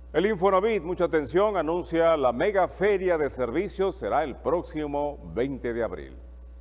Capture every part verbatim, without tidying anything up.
El Infonavit, mucha atención, anuncia la mega feria de servicios, será el próximo veinte de abril.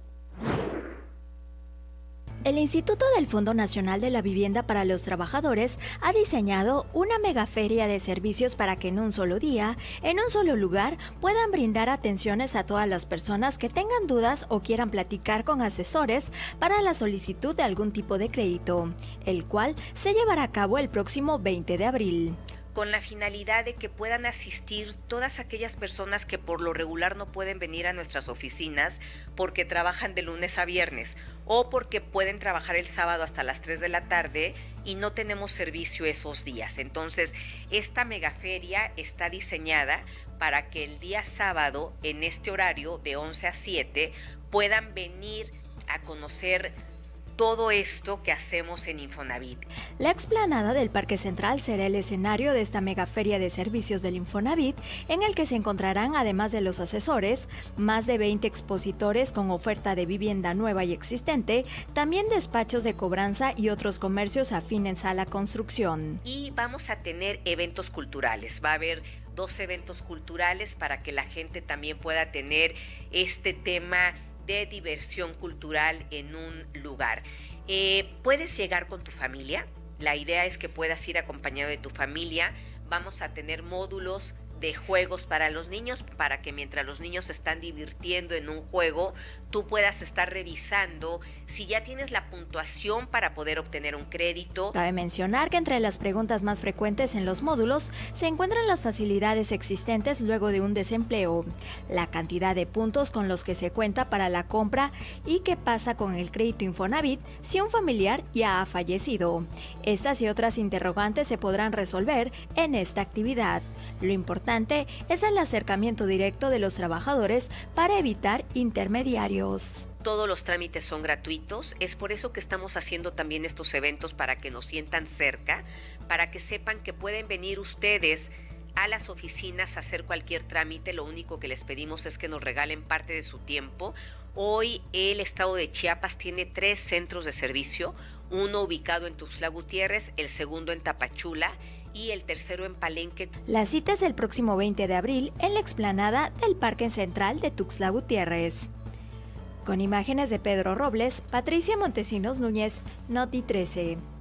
El Instituto del Fondo Nacional de la Vivienda para los Trabajadores ha diseñado una megaferia de servicios para que en un solo día, en un solo lugar, puedan brindar atenciones a todas las personas que tengan dudas o quieran platicar con asesores para la solicitud de algún tipo de crédito, el cual se llevará a cabo el próximo veinte de abril. Con la finalidad de que puedan asistir todas aquellas personas que por lo regular no pueden venir a nuestras oficinas porque trabajan de lunes a viernes o porque pueden trabajar el sábado hasta las tres de la tarde y no tenemos servicio esos días. Entonces, esta megaferia está diseñada para que el día sábado, en este horario de once a siete, puedan venir a conocer todo esto que hacemos en Infonavit. La explanada del Parque Central será el escenario de esta megaferia de servicios del Infonavit, en el que se encontrarán, además de los asesores, más de veinte expositores con oferta de vivienda nueva y existente, también despachos de cobranza y otros comercios afines a la construcción. Y vamos a tener eventos culturales, va a haber dos eventos culturales para que la gente también pueda tener este tema de diversión cultural en un lugar. Eh, ¿Puedes llegar con tu familia? La idea es que puedas ir acompañado de tu familia. Vamos a tener módulos de juegos para los niños, para que mientras los niños se están divirtiendo en un juego, tú puedas estar revisando si ya tienes la puntuación para poder obtener un crédito. Cabe mencionar que entre las preguntas más frecuentes en los módulos se encuentran las facilidades existentes luego de un desempleo, la cantidad de puntos con los que se cuenta para la compra y qué pasa con el crédito Infonavit si un familiar ya ha fallecido. Estas y otras interrogantes se podrán resolver en esta actividad. Lo importante es el acercamiento directo de los trabajadores para evitar intermediarios. Todos los trámites son gratuitos, es por eso que estamos haciendo también estos eventos para que nos sientan cerca, para que sepan que pueden venir ustedes a las oficinas a hacer cualquier trámite. Lo único que les pedimos es que nos regalen parte de su tiempo. Hoy el estado de Chiapas tiene tres centros de servicio, uno ubicado en Tuxtla Gutiérrez, el segundo en Tapachula y el tercero en Palenque. La cita es el próximo veinte de abril en la explanada del Parque Central de Tuxtla Gutiérrez. Con imágenes de Pedro Robles, Patricia Montesinos Núñez, Noti trece.